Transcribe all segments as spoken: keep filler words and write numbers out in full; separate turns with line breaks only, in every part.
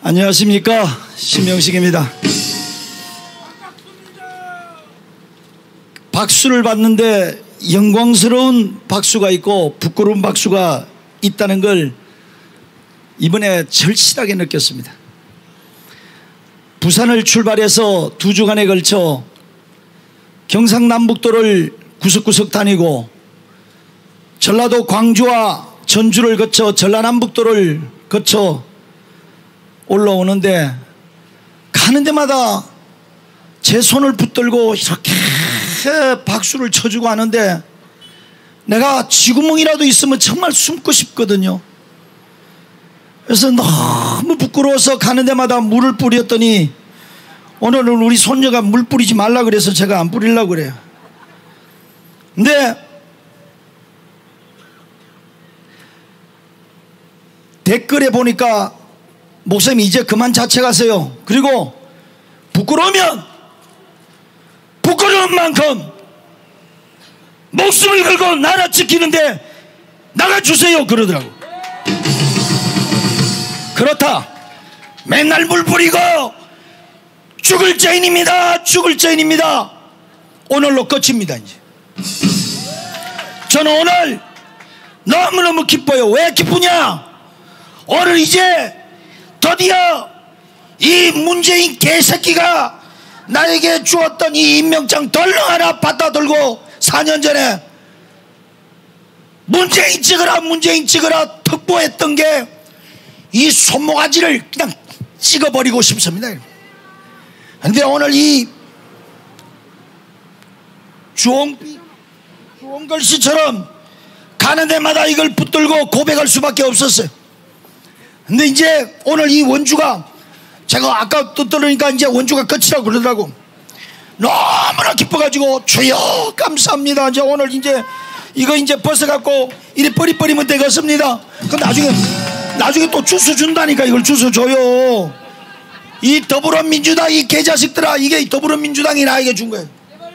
안녕하십니까, 신명식입니다. 박수를 받는데 영광스러운 박수가 있고 부끄러운 박수가 있다는 걸 이번에 절실하게 느꼈습니다. 부산을 출발해서 두 주간에 걸쳐 경상남북도를 구석구석 다니고 전라도 광주와 전주를 거쳐 전라남북도를 거쳐 올라오는데 가는 데마다 제 손을 붙들고 이렇게 박수를 쳐주고 하는데 내가 쥐구멍이라도 있으면 정말 숨고 싶거든요. 그래서 너무 부끄러워서 가는 데마다 물을 뿌렸더니 오늘은 우리 손녀가 물 뿌리지 말라 그래서 제가 안 뿌리려고 그래요. 근데 댓글에 보니까 목사님 이제 그만 자책하세요. 그리고 부끄러우면 부끄러운 만큼 목숨을 걸고 나라 지키는데 나가주세요 그러더라고. 그렇다, 맨날 물 뿌리고 죽을 죄인입니다 죽을 죄인입니다 오늘로 끝입니다. 이제 저는 오늘 너무너무 기뻐요. 왜 기쁘냐? 오늘 이제 드디어 이 문재인 개새끼가 나에게 주었던 이 임명장 덜렁 하나 받아 들고 사 년 전에 문재인 찍어라 문재인 찍어라 특보했던 게 이 손모가지를 그냥 찍어버리고 싶습니다. 그런데 오늘 이 주홍, 주홍글씨처럼 가는 데마다 이걸 붙들고 고백할 수밖에 없었어요. 근데 이제 오늘 이 원주가 제가 아까 또 들으니까 이제 원주가 끝이라고 그러더라고. 너무나 기뻐가지고 주여 감사합니다. 이제 오늘 이제 이거 이제 벗어갖고 이리 뿌리뿌리면 되겠습니다. 그 나중에 나중에 또 주스 준다니까. 이걸 주스 줘요. 이 더불어민주당 이 개자식들아, 이게 더불어민주당이 나에게 준 거예요.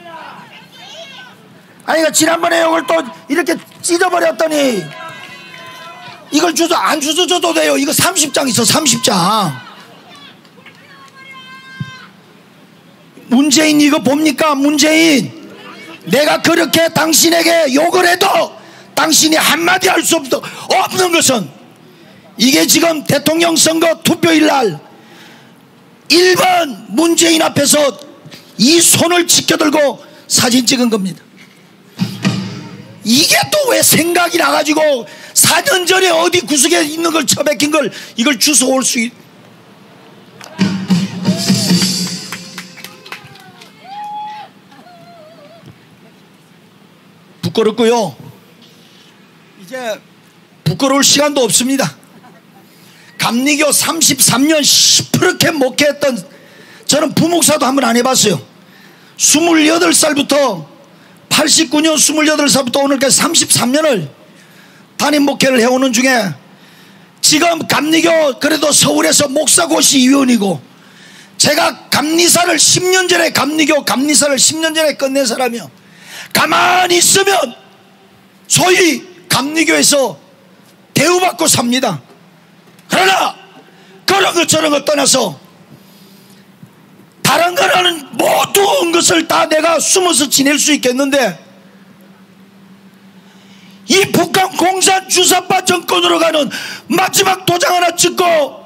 아니 그 지난번에 이걸 또 이렇게 찢어버렸더니 이걸 주소 안 주소 줘도 돼요. 이거 삼십 장 있어. 삼십 장. 문재인 이거 봅니까? 문재인 내가 그렇게 당신에게 욕을 해도 당신이 한마디 할 수 없는 것은 이게 지금 대통령 선거 투표일 날 일 번 문재인 앞에서 이 손을 지켜들고 사진 찍은 겁니다. 이게 또 왜 생각이 나가지고 사 년 전에 어디 구석에 있는 걸 처박힌 걸 이걸 주워 올 수 있... 부끄럽고요. 이제 부끄러울 시간도 없습니다. 감리교 삼십삼 년 시퍼렇게 목회했던 저는 부목사도 한번 안 해봤어요. 스물여덟 살부터 팔십구 년 스물여덟 살부터 오늘까지 삼십삼 년을 담임 목회를 해오는 중에 지금 감리교 그래도 서울에서 목사고시 위원이고 제가 감리사를 십 년 전에 감리교 감리사를 십 년 전에 끝낸 사람이요. 가만히 있으면 소위 감리교에서 대우받고 삽니다. 그러나 그런 것 저런 것 떠나서 다른 거는 모든 것을 다 내가 숨어서 지낼 수 있겠는데 이 북한 공산 주사파 정권으로 가는 마지막 도장 하나 찍고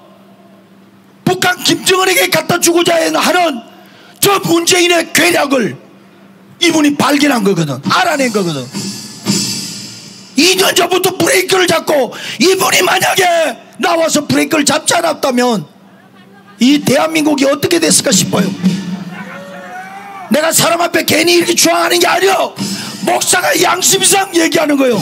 북한 김정은에게 갖다 주고자 하는 저 문재인의 괴략을 이분이 발견한 거거든. 알아낸 거거든. 이 년 전부터 브레이크를 잡고 이분이 만약에 나와서 브레이크를 잡지 않았다면 이 대한민국이 어떻게 됐을까 싶어요. 내가 사람 앞에 괜히 이렇게 주장하는 게 아니요, 목사가 양심상 얘기하는 거예요.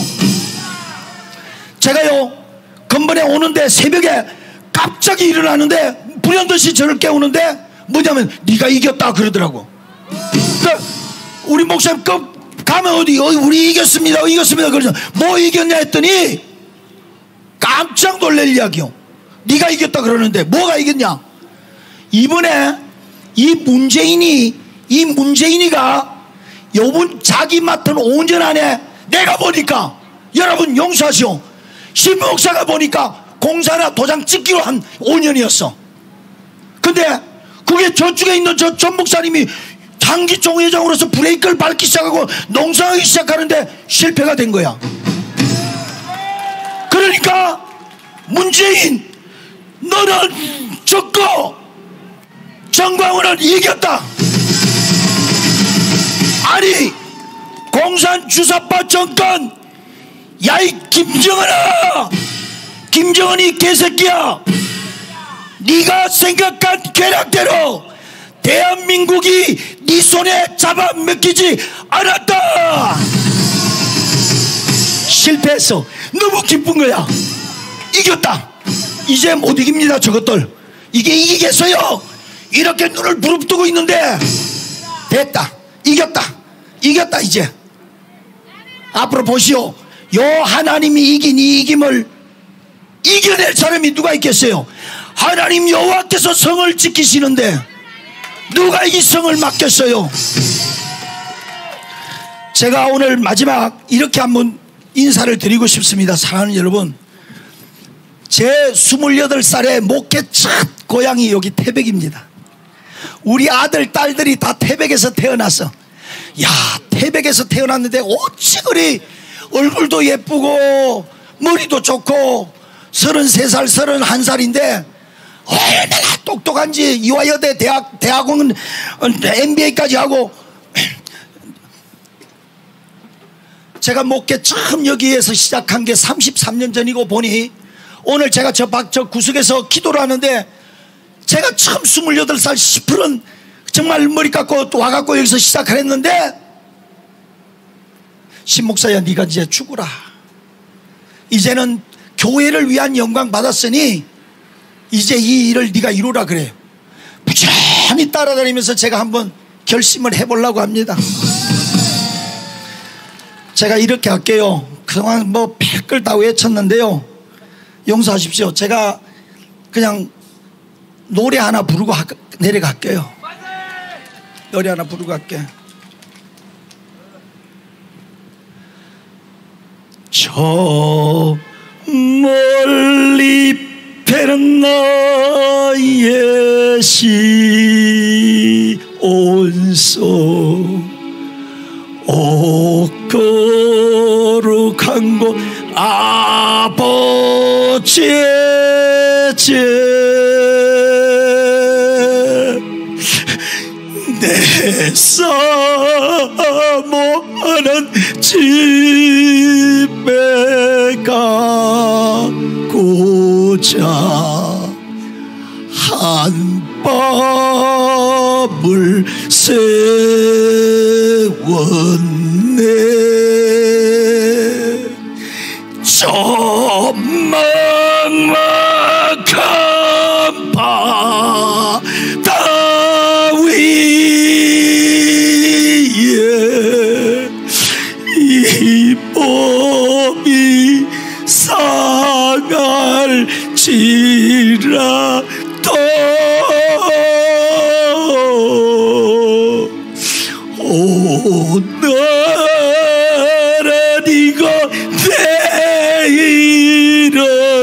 제가요 근본에 오는데 새벽에 갑자기 일어나는데 불현듯이 저를 깨우는데 뭐냐면 네가 이겼다 그러더라고. 그러니까 우리 목사님 가면 어디 어, 우리 이겼습니다 이겼습니다 그러죠. 뭐 이겼냐 했더니 깜짝 놀랄 이야기요. 네가 이겼다 그러는데 뭐가 이겼냐. 이번에 이 문재인이 이 문재인이가 요번 자기 맡은 오 년 안에 내가 보니까 여러분 용서하시오, 신 목사가 보니까 공사나 도장 찍기로 한 오 년이었어. 근데 그게 저쪽에 있는 저 전 목사님이 장기총 회장으로서 브레이크를 밟기 시작하고 농성하기 시작하는데 실패가 된 거야. 그러니까 문재인 너는 졌고 정광훈은 이겼다. 아니 공산 주사파 정권, 야이 김정은아, 김정은이 개새끼야, 네가 생각한 계략대로 대한민국이 네 손에 잡아먹히지 않았다. 실패했어. 너무 기쁜 거야. 이겼다. 이제 못 이깁니다. 저것들 이게 이기겠어요? 이렇게 눈을 부릅뜨고 있는데 됐다. 이겼다. 이겼다. 이제 앞으로 보시오. 요 하나님이 이긴 이 이김을 이겨낼 사람이 누가 있겠어요? 하나님 여호와께서 성을 지키시는데 누가 이 성을 맡겼어요? 제가 오늘 마지막 이렇게 한번 인사를 드리고 싶습니다. 사랑하는 여러분, 제 스물여덟 살에 목회 첫 고향이 여기 태백입니다. 우리 아들 딸들이 다 태백에서 태어났어. 야, 태백에서 태어났는데 어찌 그리 얼굴도 예쁘고 머리도 좋고 서른세 살 서른한 살인데 얼마나 똑똑한지. 이화여대 대학, 대학원 엠비에이까지 하고. 제가 목회 처음 여기에서 시작한 게 삼십삼 년 전이고 보니 오늘 제가 저 밖 저 구석에서 기도를 하는데 제가 처음 스물여덟 살 시퍼런 정말 머리 깎고 또 와갖고 여기서 시작을 했는데 신목사야 네가 이제 죽어라. 이제는 교회를 위한 영광 받았으니 이제 이 일을 네가 이루라 그래요. 부지런히 따라다니면서 제가 한번 결심을 해보려고 합니다. 제가 이렇게 할게요. 그동안 뭐 별걸 다 외쳤는데요, 용서하십시오. 제가 그냥 노래 하나 부르고 하, 내려갈게요. 노래 하나 부르고 갈게. 저 멀리 배는 나의 시온소 거룩한 곳 아버지의 제 내 사모하는 집에 가고자 한밤을 세웠네. 저 막막한 바다 위에 이 몸이 상할지라도 오늘은 이거 내일은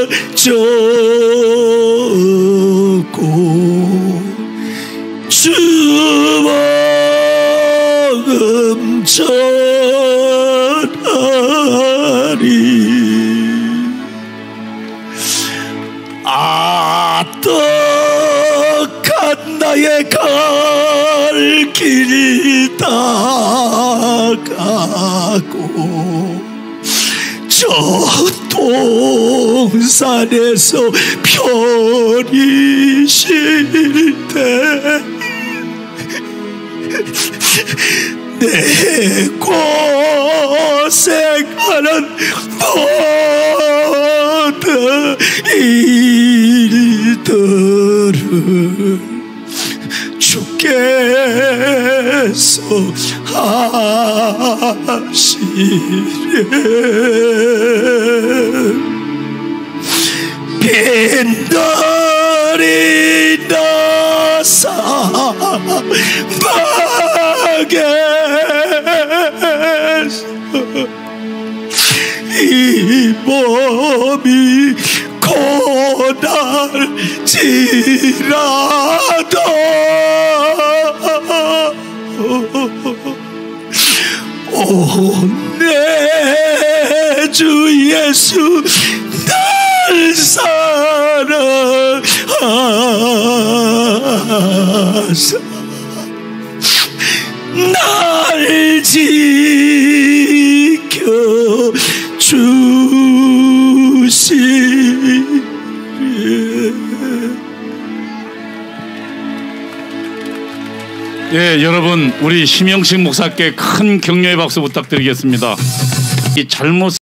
저고 주먹음 전하리. 아떡한 나의 갈 길 다가고 저 동산에서 별이 쉴 때 내 고생하는 모든 일들을 주께서 하시래. 빈들이 나사막에서 이 몸이 고난할지라도 오 내 주 예수 날 사랑하사 날 지켜주시리.
예, 여러분 우리 심영식 목사께 큰 격려의 박수 부탁드리겠습니다. 이 잘못